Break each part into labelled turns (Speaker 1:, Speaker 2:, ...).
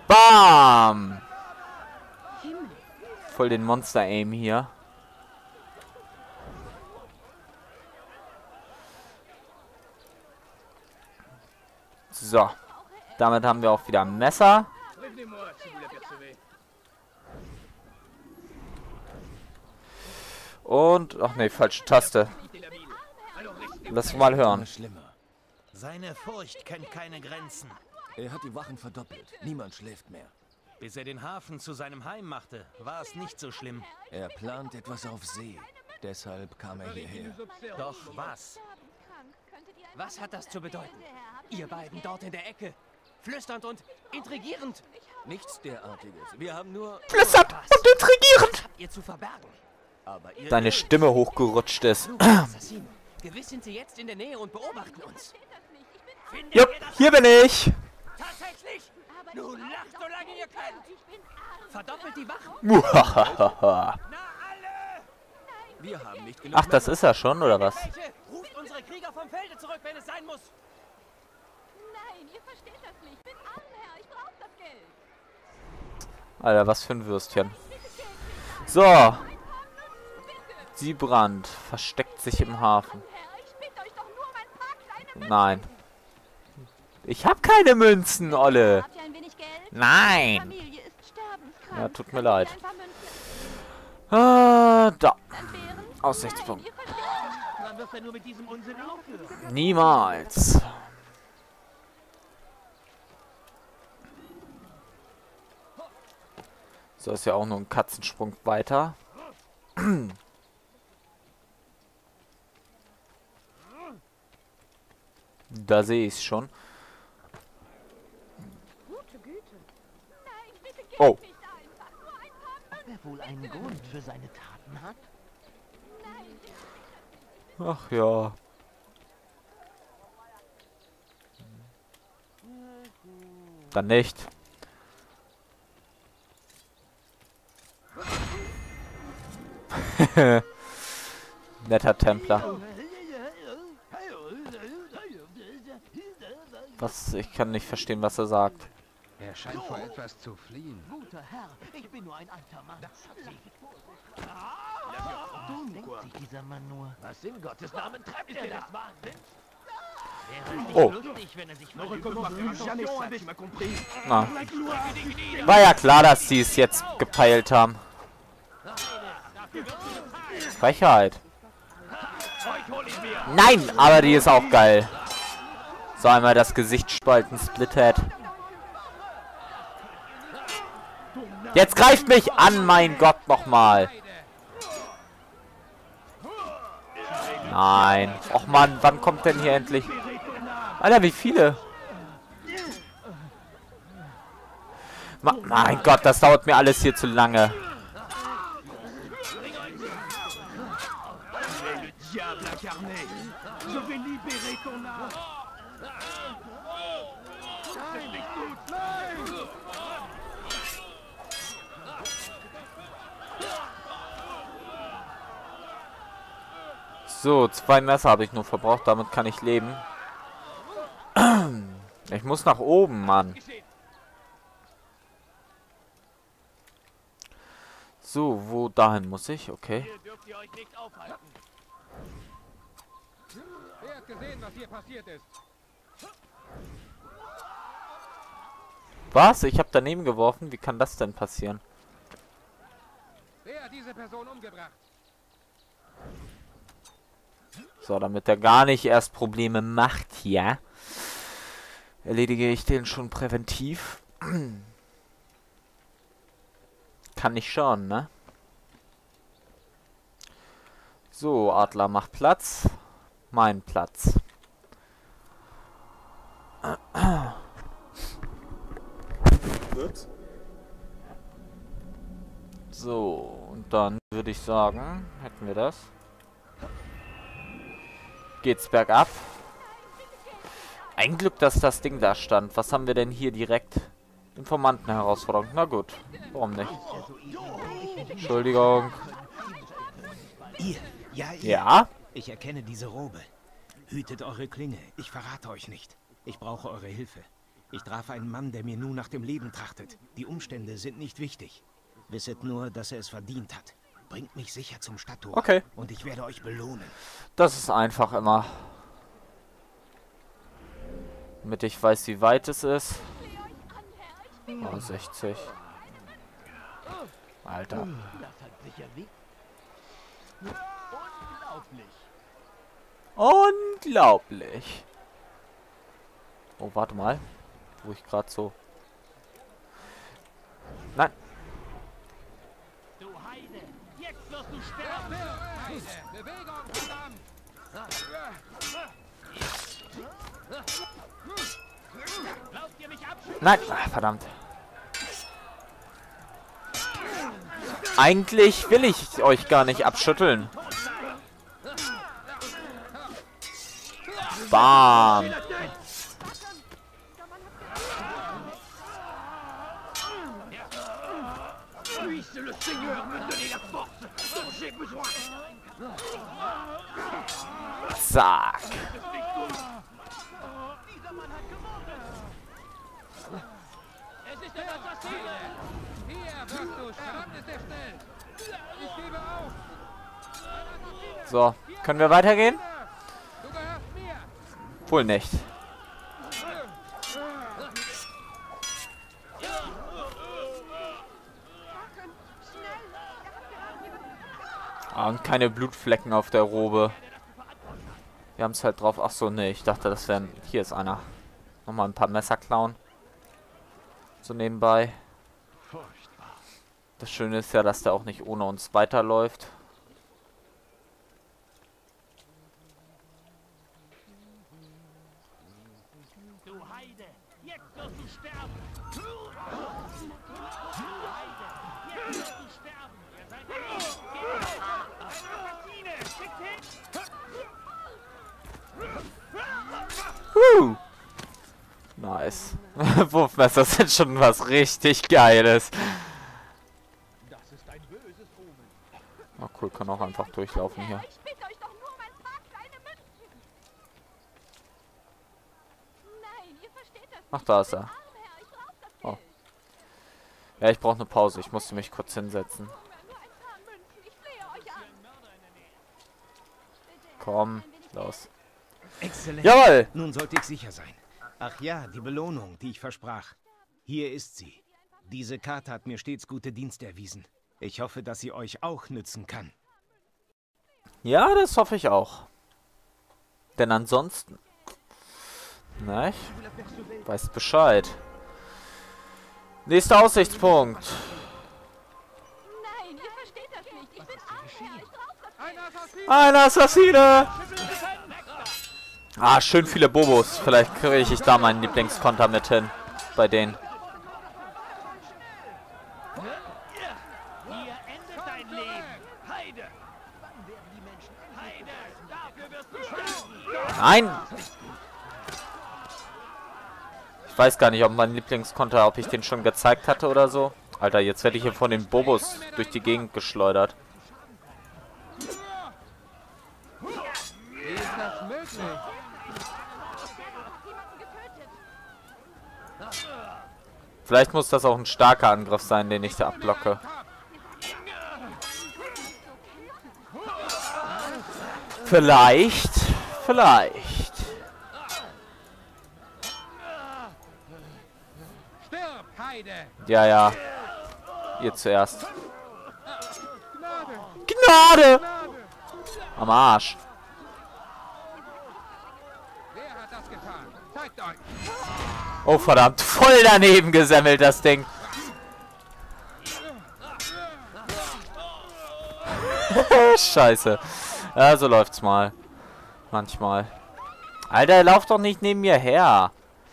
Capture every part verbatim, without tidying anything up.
Speaker 1: Bam! Voll den Monster-Aim hier. So. Damit haben wir auch wieder ein Messer. Und... Ach nee, falsche Taste. Lass mal hören.
Speaker 2: Seine Furcht kennt keine Grenzen.
Speaker 3: Er hat die Wachen verdoppelt. Niemand schläft mehr.
Speaker 2: Bis er den Hafen zu seinem Heim machte, war es nicht so schlimm.
Speaker 3: Er plant etwas auf See. Deshalb kam er hierher.
Speaker 2: Doch was?
Speaker 4: Was hat das zu bedeuten? Ihr beiden dort in der Ecke. Flüsternd und intrigierend.
Speaker 3: Nichts derartiges. Wir haben nur...
Speaker 1: Flüsternd und intrigierend!
Speaker 4: Was habt ihr zu verbergen?
Speaker 3: Aber ihr...
Speaker 1: Seine Stimme hochgerutscht ist.
Speaker 4: Assassinen. Gewiss sind sie jetzt in der Nähe und beobachten uns.
Speaker 1: Jupp, hier bin ich.
Speaker 4: Tatsächlich? Nun lacht, solange ihr könnt. Verdoppelt die Wachen.
Speaker 1: Muhahaha.
Speaker 4: Na alle!
Speaker 3: Wir haben nicht genug...
Speaker 1: Ach, das ist er schon, oder was?
Speaker 4: Welche? Ruft unsere Krieger vom Felde zurück, wenn es sein muss.
Speaker 5: Nein, ihr versteht das nicht. Ich bin Ahnherr, ich brauche das Geld.
Speaker 1: Alter, was für ein Würstchen. So. Siebrand versteckt sich im Hafen. Nein. Ich hab keine Münzen, Olle. Nein. Ja, tut mir leid. Ah, da. Aussichtspunkt. Niemals. So, ist ja auch nur ein Katzensprung weiter. Da sehe ich es schon. Oh.
Speaker 6: Ob er wohl einen Grund für seine Taten hat?
Speaker 1: Ach ja. Dann nicht. Netter Templer. Was? Ich kann nicht verstehen, was er sagt.
Speaker 7: Er scheint vor etwas zu fliehen.
Speaker 6: Guter Herr, ich bin nur ein alter Mann. Dumm denkt sich dieser Mann nur.
Speaker 4: Was in Gottes Namen treibt ihr da?
Speaker 1: Oh.
Speaker 4: Lustig, wenn er sich mal
Speaker 1: Na. War ja klar, dass sie es jetzt gepeilt haben. Frechheit. Nein, aber die ist auch geil. So, einmal das Gesicht spalten, Splithead. Jetzt greift mich an, mein Gott, nochmal. Nein. Och Mann, wann kommt denn hier endlich... Alter, wie viele? Ma mein Gott, das dauert mir alles hier zu lange. So, zwei Messer habe ich nur verbraucht, damit kann ich leben. Ich muss nach oben, Mann. So, wo dahin muss ich? Okay.
Speaker 7: Wer hat gesehen, was hier passiert ist?
Speaker 1: Was? Ich habe daneben geworfen? Wie kann das denn passieren?
Speaker 7: Wer hat diese Person umgebracht?
Speaker 1: So, damit er gar nicht erst Probleme macht hier, erledige ich den schon präventiv. Kann ich schon, ne? So, Adler, mach Platz. Mein Platz. So, und dann würde ich sagen, hätten wir das. Geht's bergab. Ein Glück, dass das Ding da stand. Was haben wir denn hier direkt? Informantenherausforderung. Na gut, warum nicht? Entschuldigung.
Speaker 2: Ihr, ja, ihr.
Speaker 1: Ja?
Speaker 2: Ich erkenne diese Robe. Hütet eure Klinge. Ich verrate euch nicht. Ich brauche eure Hilfe.
Speaker 8: Ich traf einen Mann, der mir nun nach dem Leben trachtet. Die Umstände sind nicht wichtig. Wisset nur, dass er es verdient hat. Bringt mich sicher zum Stadttor.
Speaker 1: Okay.
Speaker 8: Und ich werde euch belohnen.
Speaker 1: Das ist einfach immer. Damit ich weiß, wie weit es ist. Oh, sechzig. Alter.
Speaker 6: Das hat sicher wie... Unglaublich.
Speaker 1: Unglaublich. Oh, warte mal. Wo ich gerade so... Nein.
Speaker 4: Du Heide, jetzt wirst du sterben.
Speaker 7: Heide, Bewegung, verdammt!
Speaker 4: Lauft ihr mich ab?
Speaker 1: Nein. Ah, verdammt. Eigentlich will ich euch gar nicht abschütteln. Bam. Zack.
Speaker 4: Es ist der Assassine.
Speaker 7: Hier wirst du, verdammt ist er schnell! Ich gebe auf!
Speaker 1: So, können wir weitergehen?
Speaker 7: Du gehörst mir!
Speaker 1: Wohl nicht. Ah, und keine Blutflecken auf der Robe. Wir haben es halt drauf. Ach so, nee, ich dachte, das wären... Hier ist einer. Nochmal ein paar Messer klauen. So nebenbei. Das Schöne ist ja, dass der auch nicht ohne uns weiterläuft.
Speaker 4: Du Heide, jetzt wirst du sterben. Du Heide, jetzt wirst du sterben. Ihr seid nicht. Assassine, schickt hin.
Speaker 1: Huh. Nice. Wurfmesser sind schon was richtig Geiles. Oh cool, kann auch einfach durchlaufen hier.
Speaker 5: Ich bitte euch doch nur um ein paar kleine Münzen. Nein, ihr versteht das nicht.
Speaker 1: Ach, da ist er.
Speaker 5: Arm, Herr, ich brauch das
Speaker 1: Oh.
Speaker 5: Geld.
Speaker 1: Ja, ich brauche eine Pause. Ich musste mich kurz hinsetzen.
Speaker 5: Nur ein paar Münzen, ich flehe euch an.
Speaker 1: Komm, los.
Speaker 8: Exzellent.
Speaker 1: Jawohl!
Speaker 8: Nun sollte ich sicher sein. Ach ja, die Belohnung, die ich versprach. Hier ist sie. Diese Karte hat mir stets gute Dienste erwiesen. Ich hoffe, dass sie euch auch nützen kann.
Speaker 1: Ja, das hoffe ich auch. Denn ansonsten... Na, ich weiß Bescheid. Nächster Aussichtspunkt.
Speaker 5: Nein, ihr versteht das nicht. Ich bin arm, Herr, ich brauch das
Speaker 7: Ein Assassin!
Speaker 1: Ein Assassine! Ah, schön viele Bobos. Vielleicht kriege ich da meinen Lieblingskonter mit hin. Bei denen.
Speaker 4: Hier endet dein Leben. Heide. Heide, dafür wirst du sterben.
Speaker 1: Nein! Ich weiß gar nicht, ob mein Lieblingskonter, ob ich den schon gezeigt hatte oder so. Alter, jetzt werde ich hier von den Bobos durch die Gegend geschleudert.
Speaker 7: Wie ist das möglich?
Speaker 1: Vielleicht muss das auch ein starker Angriff sein, den ich da abblocke. Vielleicht, vielleicht.
Speaker 7: Stirb, Heide!
Speaker 1: Ja, ja. Ihr zuerst.
Speaker 7: Gnade!
Speaker 1: Gnade!
Speaker 7: Gnade!
Speaker 1: Am Arsch.
Speaker 7: Wer hat das getan? Zeigt euch!
Speaker 1: Oh, verdammt. Voll daneben gesemmelt, das Ding. Scheiße. Ja, so läuft's mal. Manchmal. Alter, lauf doch nicht neben mir her.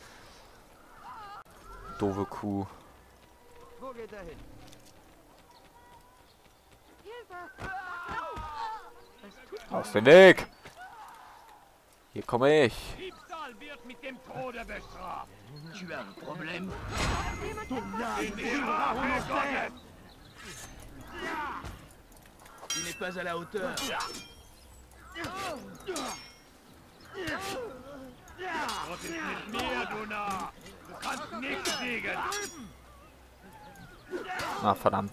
Speaker 1: Doofe Kuh.
Speaker 6: Wo geht er hin?
Speaker 1: Aus dem Weg. Hier komme ich.
Speaker 4: Diebstahl wird mit dem Tode bestraft.
Speaker 6: Tu as un problème? Tu n'es pas à la hauteur.
Speaker 4: Was ist mit mir, du Narr?
Speaker 1: Na, verdammt.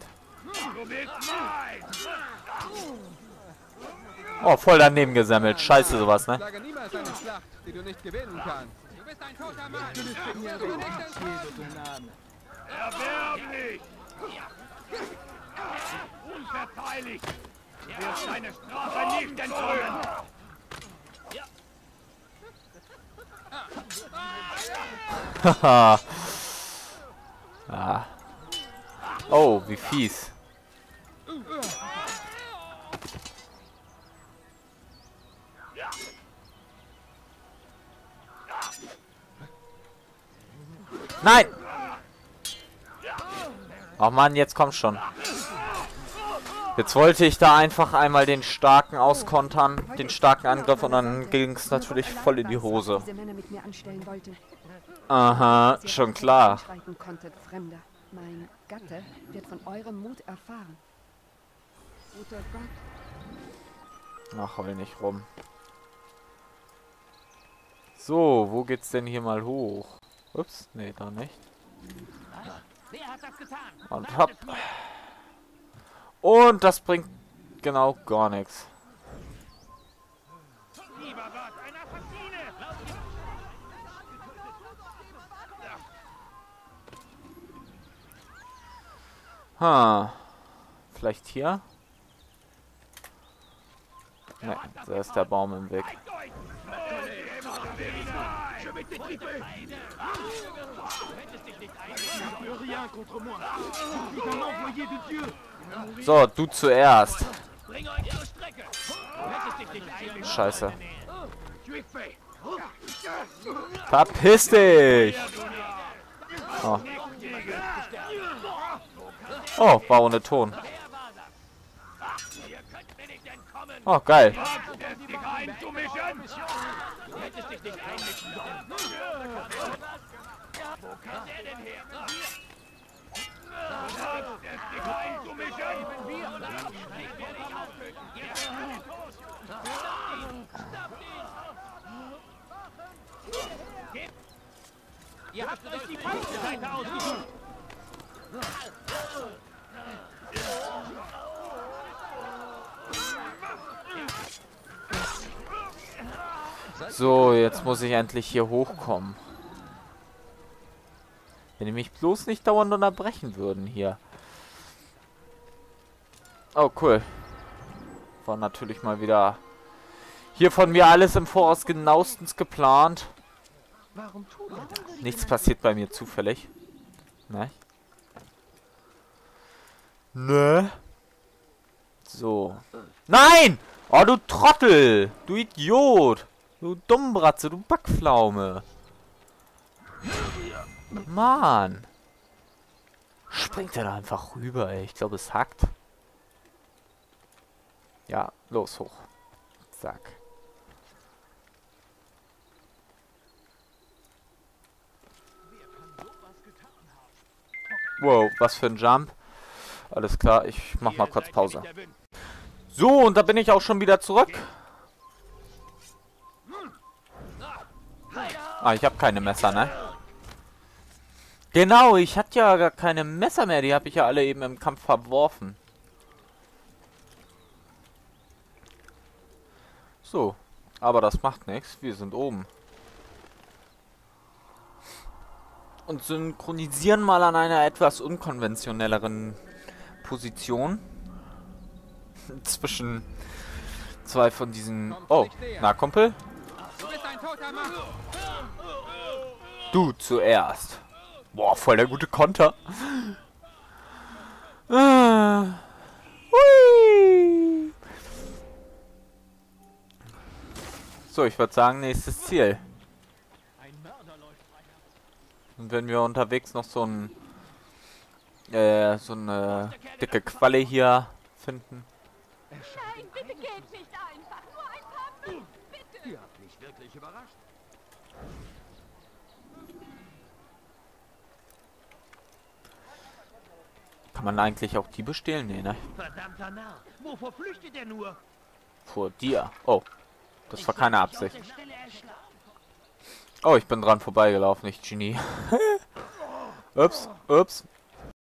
Speaker 1: Oh, voll daneben gesammelt. Scheiße, sowas, ne?
Speaker 7: Sage niemals eine Schlacht, die du nicht gewinnen kannst. Du bist ein toter Mann. Du bist nicht
Speaker 9: Erbärmlich! Unverteidigt! Du wirst deine Strafe nicht entkommen!
Speaker 1: Haha. Ah. Oh, wie fies. Nein! Oh Mann, jetzt komm schon. Jetzt wollte ich da einfach einmal den starken auskontern, den starken Angriff, und dann ging es natürlich voll in die Hose. Aha, schon klar.
Speaker 10: Mein Gatte wird von eurem Mut erfahren. Guter Gott.
Speaker 1: Ach, heul nicht rum. So, wo geht's denn hier mal hoch? Ups, nee, da nicht. Und hopp. Und das bringt genau gar nichts. Ha. Vielleicht hier? Ne, da ist der Baum im Weg. So, du zuerst. Scheiße. Verpiss dich! Oh. Oh, war ohne Ton. Oh, geil.
Speaker 9: Ihr habt euch die falsche Seite ausgesucht.
Speaker 1: So, jetzt muss ich endlich hier hochkommen. Wenn die mich bloß nicht dauernd unterbrechen würden hier. Oh, cool. War natürlich mal wieder hier von mir alles im Voraus genauestens geplant. Nichts passiert bei mir zufällig. Ne? Ne? So. Nein! Oh, du Trottel! Du Idiot! Du Dummbratze, du Backpflaume! Mann! Springt er da einfach rüber, ey. Ich glaube, es hackt. Ja, los, hoch. Zack. Wow, was für ein Jump. Alles klar, ich mach mal kurz Pause. So, und da bin ich auch schon wieder zurück. Ah, ich habe keine Messer, ne? Genau, ich hatte ja gar keine Messer mehr. Die habe ich ja alle eben im Kampf verworfen. So, aber das macht nichts. Wir sind oben. Und synchronisieren mal an einer etwas unkonventionelleren Position. Zwischen zwei von diesen... Oh, na Kumpel?
Speaker 7: Du bist ein toter Mann.
Speaker 1: Du zuerst. Boah, voll der gute Konter. Ah. Hui. So, ich würde sagen, nächstes Ziel. Und wenn wir unterwegs noch so ein äh, so eine dicke Qualle hier finden.
Speaker 5: Nein, bitte geht nicht einfach. Nur ein paar Minuten, bitte.
Speaker 2: Ihr habt mich wirklich überrascht.
Speaker 1: Kann man eigentlich auch die bestehlen? Nee, ne?
Speaker 9: Verdammter Narr. Wovor flüchtet er nur?
Speaker 1: Vor dir. Oh. Das war keine Absicht. Oh, ich bin dran vorbeigelaufen, ich Genie. Ups, ups.